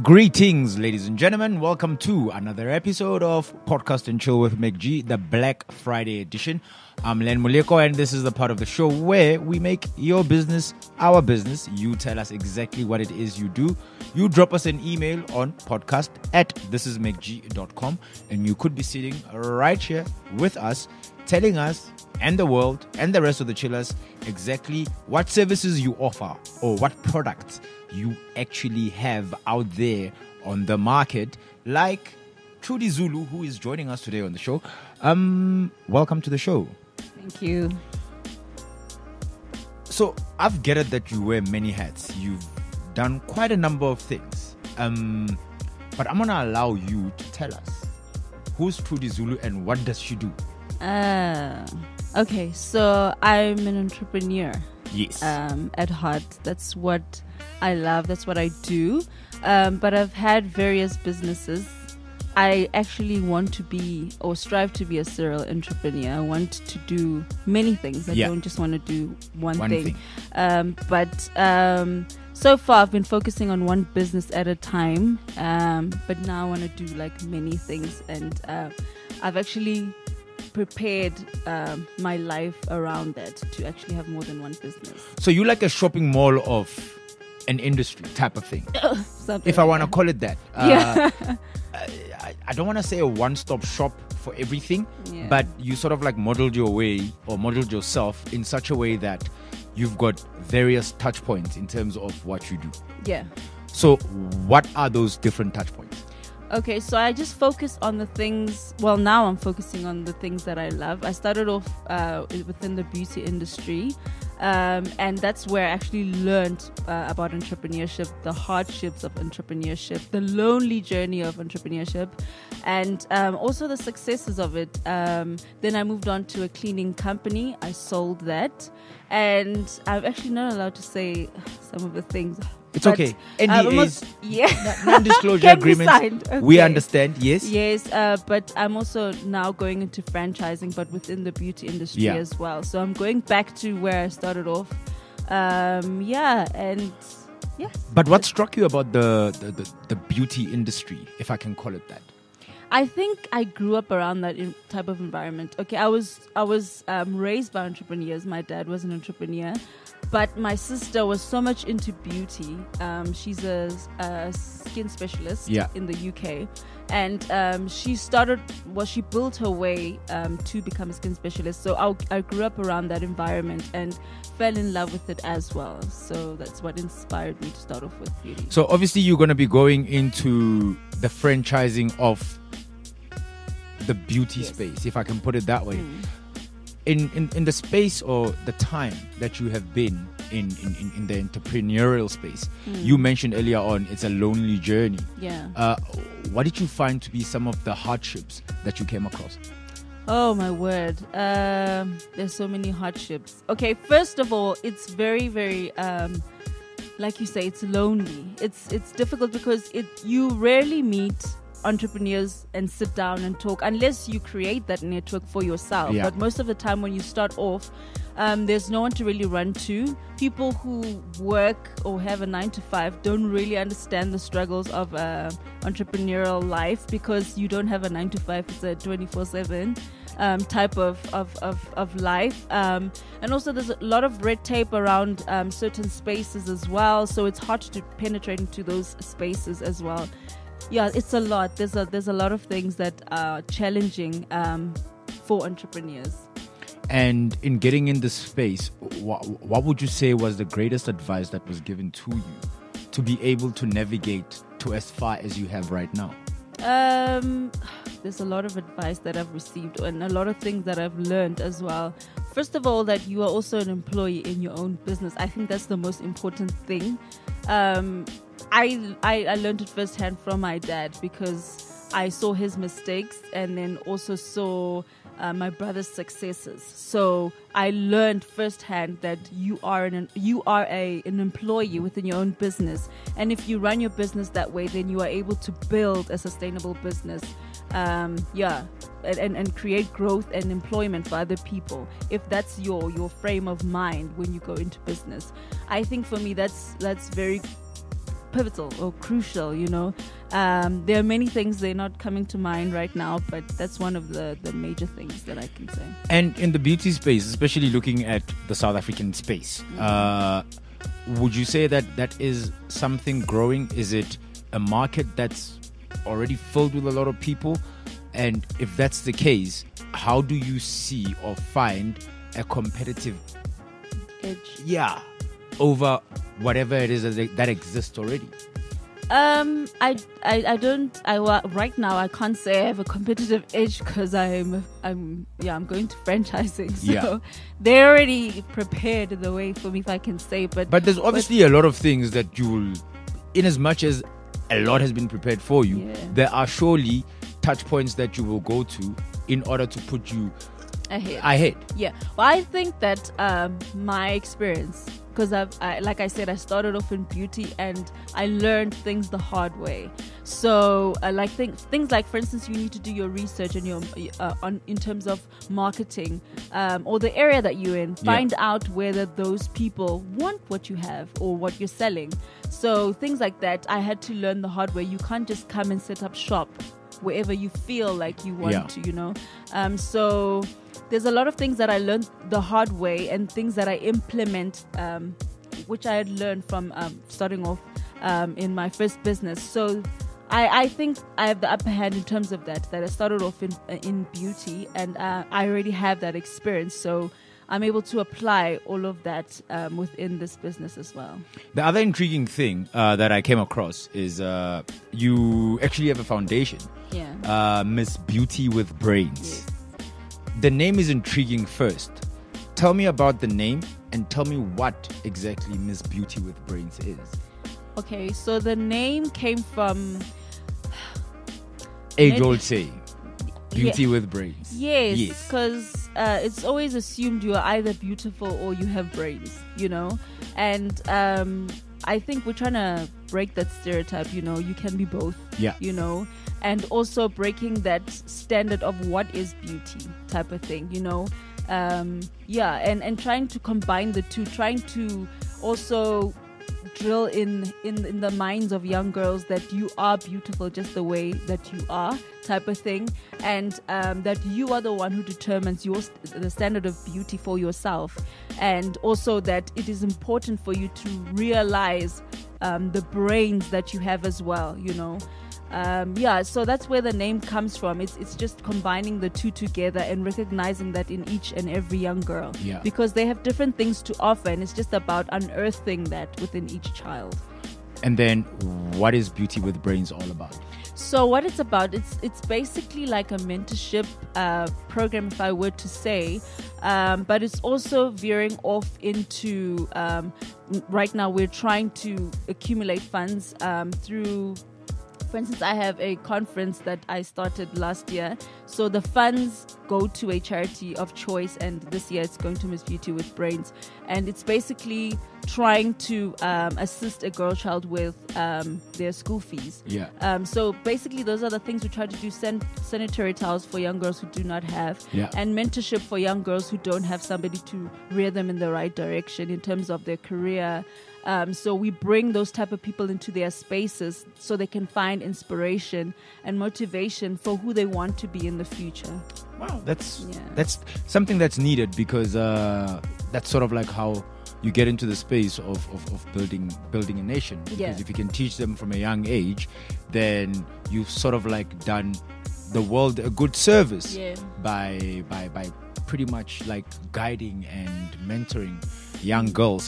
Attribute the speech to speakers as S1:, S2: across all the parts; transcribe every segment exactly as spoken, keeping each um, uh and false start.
S1: Greetings, ladies and gentlemen. Welcome to another episode of Podcast and Chill with McG, the Black Friday edition. I'm Len Muleko, and this is the part of the show where we make your business our business. You tell us exactly what it is you do. You drop us an email on podcast at thisismcg dot com, and you could be sitting right here with us, telling us and the world and the rest of the chillers exactly what services you offer or what products you actually have out there on the market, like Trudy Zulu, who is joining us today on the show. Um, welcome to the show.
S2: Thank you.
S1: So I've gathered that you wear many hats. You've done quite a number of things. Um, but I'm gonna allow you to tell us who's Trudy Zulu and what does she do.
S2: Uh, okay, so I'm an entrepreneur.
S1: Yes.
S2: Um, at heart, that's what I love. That's what I do. Um, but I've had various businesses. I actually want to be or strive to be a serial entrepreneur. I want to do many things. I
S1: Yeah.
S2: don't just want to do one,
S1: One
S2: thing.
S1: thing.
S2: Um, but um, so far, I've been focusing on one business at a time. Um, but now I want to do like many things, and uh, I've actually prepared um, my life around that to actually have more than one business.
S1: So you like a shopping mall of an industry type of thing,
S2: Something
S1: if I
S2: like
S1: want to
S2: that.
S1: call it that. Uh,
S2: Yeah.
S1: I, I don't want to say a one-stop shop for everything,
S2: Yeah.
S1: but you sort of like modeled your way or modeled yourself in such a way that you've got various touch points in terms of what you do.
S2: Yeah.
S1: So what are those different touch points?
S2: Okay, so I just focus on the things. Well, now I'm focusing on the things that I love. I started off uh, within the beauty industry, um, and that's where I actually learned uh, about entrepreneurship, the hardships of entrepreneurship, the lonely journey of entrepreneurship, and um, also the successes of it. Um, then I moved on to a cleaning company. I sold that, and I'm actually not allowed to say some of the things.
S1: It's
S2: but,
S1: okay.
S2: uh,
S1: N D As,
S2: almost- yeah.
S1: non-disclosure
S2: Can be
S1: agreements.
S2: signed.
S1: We
S2: Okay.
S1: understand, yes.
S2: Yes, uh, but I'm also now going into franchising, but within the beauty industry
S1: Yeah.
S2: as well. So I'm going back to where I started off. Um, yeah, and yeah.
S1: But what struck you about the, the, the, the beauty industry, if I can call it that?
S2: I think I grew up around that in, type of environment. Okay, I was I was um, raised by entrepreneurs. My dad was an entrepreneur, but my sister was so much into beauty. Um, she's a, a skin specialist
S1: Yeah.
S2: in the U K, and um, she started. Well, she built her way um, to become a skin specialist. So I, I grew up around that environment and fell in love with it as well. So that's what inspired me to start off with beauty.
S1: So obviously you're going to be going into the franchising of the beauty
S2: Yes.
S1: space, if I can put it that way.
S2: Mm.
S1: In, in in the space or the time that you have been in, in, in, in the entrepreneurial space,
S2: Mm.
S1: you mentioned earlier on it's a lonely journey.
S2: Yeah.
S1: Uh, what did you find to be some of the hardships that you came across?
S2: Oh my word. Um, there's so many hardships. Okay, first of all, it's very, very um, like you say, it's lonely. It's it's difficult because it you rarely meet entrepreneurs and sit down and talk unless you create that network for yourself.
S1: Yeah.
S2: But most of the time when you start off, um, there's no one to really run to. People who work or have a nine to five don't really understand the struggles of uh, entrepreneurial life because you don't have a nine to five. It's a twenty-four seven um, type of, of, of, of life. Um, and also there's a lot of red tape around um, certain spaces as well. So it's hard to penetrate into those spaces as well. Yeah, it's a lot. There's a there's a lot of things that are challenging um, for entrepreneurs.
S1: And in getting in this space, what, what would you say was the greatest advice that was given to you to be able to navigate to as far as you have right now?
S2: Um, there's a lot of advice that I've received and a lot of things that I've learned as well. First of all, that you are also an employee in your own business. I think that's the most important thing. Um, I, I I learned it firsthand from my dad because I saw his mistakes and then also saw uh, my brother's successes. So I learned firsthand that you are an you are a an employee within your own business, and if you run your business that way, then you are able to build a sustainable business. Um, yeah, and, and, and create growth and employment for other people. If that's your your frame of mind when you go into business, I think for me that's that's very pivotal or crucial, you know. Um, there are many things, they're not coming to mind right now, but that's one of the, the major things that I can say.
S1: And in the beauty space, especially looking at the South African space, mm-hmm. uh, would you say that that is something growing? Is it a market that's already filled with a lot of people? And if that's the case, how do you see or find a competitive
S2: edge?
S1: Yeah, over whatever it is that, that exists already.
S2: Um, I, I, I don't. I right now I can't say I have a competitive edge because I'm, I'm, yeah, I'm going to franchising. So
S1: yeah.
S2: they're already prepared the way for me, if I can say. But
S1: but there's obviously but, a lot of things that you'll, in as much as a lot has been prepared for you, yeah. there are surely touch points that you will go to in order to put you
S2: ahead.
S1: Ahead.
S2: Yeah. Well, I think that um, my experience, because I've, I, like I said, I started off in beauty and I learned things the hard way. So, uh, like things, things like, for instance, you need to do your research and your uh, on in terms of marketing um, or the area that you're in. Find yeah. out whether those people want what you have or what you're selling. So things like that, I had to learn the hard way. You can't just come and set up shop wherever you feel like you want yeah. to, you know. Um, so there's a lot of things that I learned the hard way and things that I implement, um, which I had learned from um, starting off um, in my first business. So I, I think I have the upper hand in terms of that, that I started off in, in beauty and uh, I already have that experience. So I'm able to apply all of that um, within this business as well.
S1: The other intriguing thing uh, that I came across is uh, you actually have a foundation.
S2: Yeah.
S1: Uh, Miss Beauty with Brains.
S2: Yes.
S1: The name is intriguing first. Tell me about the name and tell me what exactly Miss Beauty with Brains is.
S2: Okay, so the name came from...
S1: age-old saying. Beauty
S2: yeah.
S1: with brains.
S2: Yes, because yes. uh, it's always assumed you are either beautiful or you have brains, you know? And um, I think we're trying to break that stereotype, you know? You can be both,
S1: yeah.
S2: you know? And also breaking that standard of what is beauty type of thing, you know? Um, yeah, and, and trying to combine the two, trying to also drill in, in in the minds of young girls that you are beautiful just the way that you are type of thing, and um, that you are the one who determines your st- the standard of beauty for yourself, and also that it is important for you to realize um, the brains that you have as well, you know. Um, yeah, so that's where the name comes from. It's it's just combining the two together and recognizing that in each and every young girl.
S1: Yeah.
S2: Because they have different things to offer, and it's just about unearthing that within each child.
S1: And then, what is Beauty with Brains all about?
S2: So what it's about, it's it's basically like a mentorship uh, program, if I were to say, um, but it's also veering off into, um, right now we're trying to accumulate funds um, through... For instance, I have a conference that I started last year. So the funds go to a charity of choice, and this year it's going to Miss Beauty with Brains. And it's basically trying to um, assist a girl child with um, their school fees.
S1: Yeah.
S2: Um, so basically, those are the things we try to do: send sanitary towels for young girls who do not have,
S1: yeah.
S2: and mentorship for young girls who don't have somebody to rear them in the right direction in terms of their career. Um, so we bring those type of people into their spaces so they can find inspiration and motivation for who they want to be in the future.
S1: Wow, that's
S2: yeah.
S1: that's something that's needed, because uh, that's sort of like how you get into the space of, of, of building building a nation. Because
S2: yeah.
S1: if you can teach them from a young age, then you've sort of like done the world a good service
S2: yeah.
S1: by by by pretty much like guiding and mentoring young girls.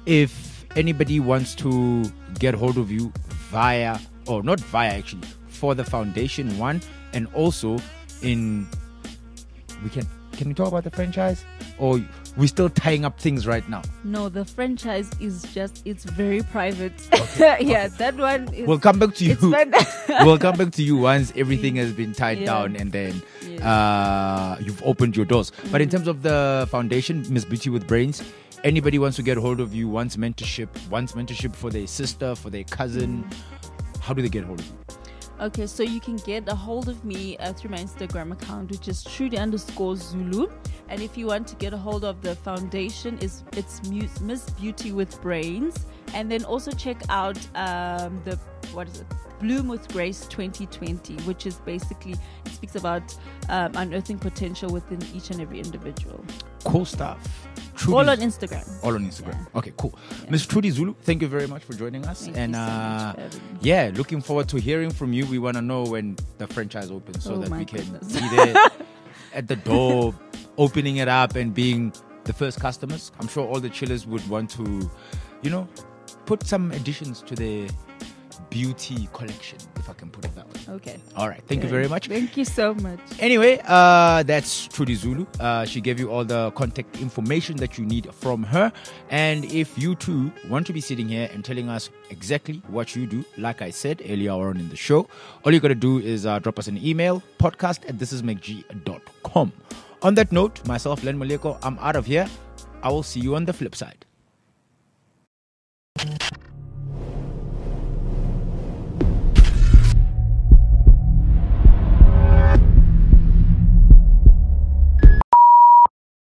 S1: If anybody wants to get hold of you via, or not via actually, for the foundation one, and also in, we can, can we talk about the franchise? Or we're still tying up things right now?
S2: No, the franchise is just, it's very private.
S1: Okay.
S2: yeah,
S1: okay.
S2: that one is...
S1: We'll come back to you. we'll come back to you once everything has been tied
S2: yeah.
S1: down and then
S2: yeah.
S1: uh, you've opened your doors. Mm. But in terms of the foundation, Miss Beauty with Brains, anybody wants to get hold of you, wants mentorship, wants mentorship for their sister, for their cousin, mm. how do they get hold of you?
S2: Okay, so you can get a hold of me uh, through my Instagram account, which is Trudy underscore Zulu. And if you want to get a hold of the foundation, it's, it's Miss Beauty with Brains. And then also check out um, the, what is it? Bloom with Grace twenty twenty, which is basically, it speaks about um, unearthing potential within each and every individual.
S1: Cool stuff.
S2: Trudy, all on Instagram.
S1: All on Instagram.
S2: Yeah.
S1: Okay, cool. Yeah. Miss Trudy Zulu, thank you very much for joining us.
S2: Thank
S1: and
S2: you so
S1: uh,
S2: much,
S1: yeah, looking forward to hearing from you. We want to know when the franchise opens so
S2: oh
S1: that we can
S2: goodness.
S1: be there at the door, opening it up and being the first customers. I'm sure all the chillers would want to, you know, put some additions to their beauty collection, if I can put it that way.
S2: Okay.
S1: All right. Thank
S2: Good.
S1: you very much.
S2: Thank you so much.
S1: Anyway, uh, that's Trudy Zulu. Uh, she gave you all the contact information that you need from her. And if you too want to be sitting here and telling us exactly what you do, like I said earlier on in the show, all you got to do is uh, drop us an email, podcast at this is make g dot com. On that note, myself, Len Moleko, I'm out of here. I will see you on the flip side.